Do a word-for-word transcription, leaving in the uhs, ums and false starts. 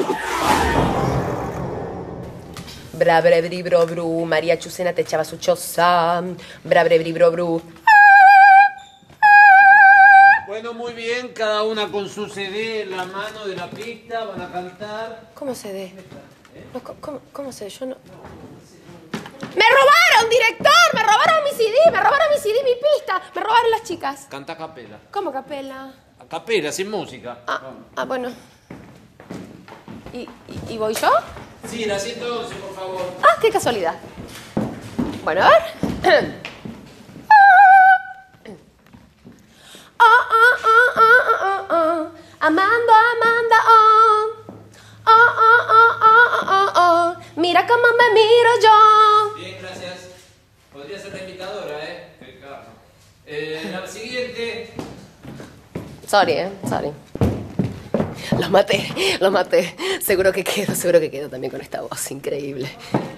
Bra, bre, bri, bro, bru, María Chucena te echaba su choza. Bra, bre, bri, bro, bru. Bueno, muy bien, cada una con su C D en la mano de la pista, van a cantar. ¿Cómo se dé? No, ¿cómo, cómo se dé? Yo no... ¡Me robaron, director! ¡Me robaron mi C D! ¡Me robaron mi C D, mi pista! ¡Me robaron las chicas! Canta a capela. ¿Cómo capela? A capela, sin música. Ah, ah bueno. ¿Y, y, ¿Y voy yo? Sí, la ciento once, por favor. Ah, qué casualidad. Bueno, a ver. Oh, oh, oh, oh, oh, oh. Amando, Amanda, oh. Oh, oh, oh, oh, oh, oh. Mira cómo me miro yo. Bien, gracias. Podría ser la imitadora, ¿eh? Qué carro. Eh, la siguiente. Sorry, eh, sorry. Los maté, los maté. Seguro que quedo, seguro que quedo también con esta voz increíble.